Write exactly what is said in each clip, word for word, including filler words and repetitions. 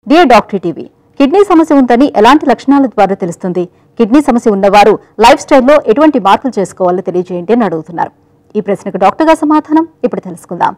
Dear doctor TV kidney సమస్య ఉందని ఎలాంటి లక్షణాల ద్వారా తెలుస్తుంది? కిడ్నీ సమస్య ఉన్నవారు లైఫ్ స్టైల్లో ఎటువంటి మార్పులు చేసుకోవాలో తెలియజేయండి అని అడుగుతున్నారు. ఈ ప్రశ్నకు డాక్టర్ గారి సమాధానం ఇప్పుడు తెలుసుకుందాం.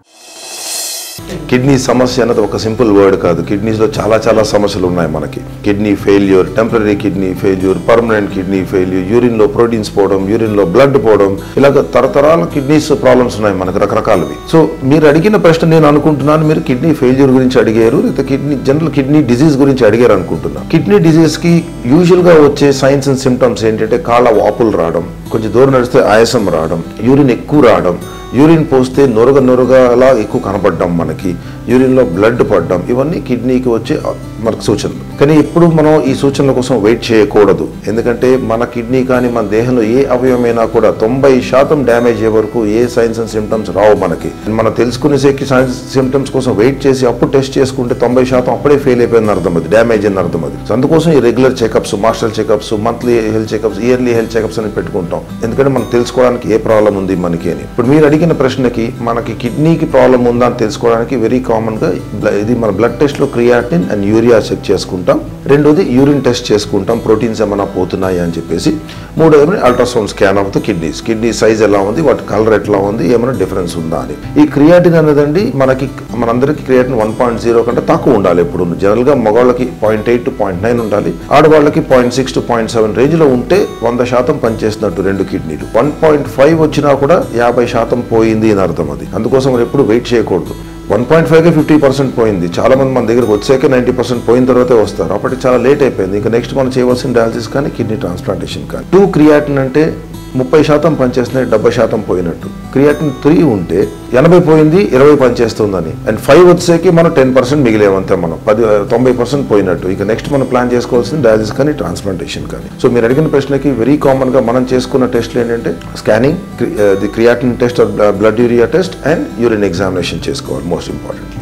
కిడ్నీ సమస్య అనేది ఒక సింపుల్ వర్డ్ కాదు. కిడ్నీస్లో చాలా చాలా సమస్యలు ఉన్నాయి మనకి. Kidney failure, temporary kidney failure, permanent kidney failure, యూరిన్లో ప్రోటీన్స్ పోవడం, యూరిన్లో బ్లడ్ పోవడం, ఇలాగ తరతరాల కిడ్నీస్ ప్రాబ్లమ్స్ ఉన్నాయి మనకు రకరకాలవి. సో మీరు అడిగిన ప్రశ్న నేను అనుకుంటున్నాను మీరు కిడ్నీ ఫెయిల్యూర్ గురించి అడిగారు, లేదా కిడ్నీ జనరల్ కిడ్నీ డిజీజ్ గురించి అడిగారు అనుకుంటున్నాను. కిడ్నీ డిజీజ్కి యూజువల్గా వచ్చే సైన్స్ అండ్ సిమ్టమ్స్ ఏంటంటే కాళ్ళ వాపులు రావడం, కొంచెం దూరం నడిస్తే ఆయాసం రావడం, యూరిన్ ఎక్కువ రావడం, యూరిన్ పోస్తే నొరగ నొరగలా ఎక్కువ కనపడడం, మనకి యూరిన్లో బ్లడ్ పడడం, ఇవన్నీ కిడ్నీకి వచ్చే మనకు సూచనలు. కానీ ఇప్పుడు మనం ఈ సూచనల కోసం వెయిట్ చేయకూడదు. ఎందుకంటే మన కిడ్నీ కానీ మన దేహంలో ఏ అవయవమైనా కూడా తొంభై శాతం డ్యామేజ్ అయ్యే వరకు ఏ సైన్స్ అండ్ సిమ్టమ్స్ రావు మనకి. మనం తెలుసుకునేసేకి సైన్స్ సిమ్టమ్స్ కోసం వెయిట్ చేసి అప్పుడు టెస్ట్ చేసుకుంటే తొంభై శాతం అప్పుడే ఫెయిల్ అయిపోయింది అర్థం, అది డ్యామేజ్ అని అర్థం. అది సో అందుకోసం ఈ regular checkups, master checkups, monthly health checkups, yearly health checkups అని పెట్టుకుంటాం. ఎందుకంటే మనం తెలుసుకోవడానికి ఏ ప్రాబ్లం ఉంది మనకి అని. ఇప్పుడు మీరు అడిగిన ప్రశ్నకి మనకి కిడ్నీకి ప్రాబ్లం ఉందా అని తెలుసుకోవడానికి వెరీ కామన్గా ఇది మన బ్లడ్ టెస్ట్లో క్రియాటిన్ అండ్ యూరియా చెక్ చేసుకుంటాం. రెండోది యూరిన్ టెస్ట్ చేసుకుంటాం, ప్రోటీన్స్ ఏమైనా పోతున్నాయి అని చెప్పేసి. మూడోది ultrasound scan of the kidneys, kidney size ఎలా ఉంది, వాటి కలర్ ఎట్లా ఉంది, ఏమైనా డిఫరెన్స్ ఉందా అని. ఈ క్రియాటిన్ అనేదండి మనకి మనందరికీ క్రియాటిన్ వన్ పాయింట్ జీరో కంటే తక్కువ ఉండాలి. ఎప్పుడు జనరల్గా మగవాళ్ళకి point eight to point nine ఉండాలి, ఆడవాళ్ళకి point six to point seven రేంజ్లో ఉంటే వంద శాతం పనిచేసినట్టు రెండు కిడ్నీలు. వన్ పాయింట్ ఫైవ్ వచ్చినా కూడా యాభై శాతం పోయింది అని అర్థం. అది అందుకోసం మనం ఎప్పుడు వెయిట్ చేయకూడదు. వన్ పాయింట్ ఫైవ్కి ఫిఫ్టీ పర్సెంట్ పోయింది, చాలా మంది మన దగ్గరకు వచ్చాక నైంటీ పర్సెంట్ పోయిన తర్వాతే వస్తారు. అప్పటికి చాలా లేట్ అయిపోయింది. ఇంకా నెక్స్ట్ మనం చేయవలసిన డయాలసిస్ కానీ కిడ్నీ ట్రాన్స్ప్లాంటేషన్ కానీ. టూ క్రియాటిన్ అంటే ముప్పై శాతం పనిచేస్తున్నాయి, డెబ్బై శాతం పోయినట్టు. క్రియాటిన్ త్రీ ఉంటే ఎనభై పోయింది, ఇరవై పనిచేస్తుందని. అండ్ ఫైవ్ వచ్చేకి మనం టెన్ పర్సెంట్ మిగిలేవంతే, మనం పది తొంభై పర్సెంట్ పోయినట్టు. ఇక నెక్స్ట్ మనం ప్లాన్ చేసుకోవాల్సింది డయాలసిస్ కానీ ట్రాన్స్ప్లాంటేషన్ కానీ. సో మీరు అడిగిన ప్రశ్నకి వెరీ కామన్గా మనం చేసుకున్న టెస్ట్లు ఏంటంటే scanning, the creatinine test, blood urea test and urine examination చేసుకోవాలి, మోస్ట్ ఇంపార్టెంట్.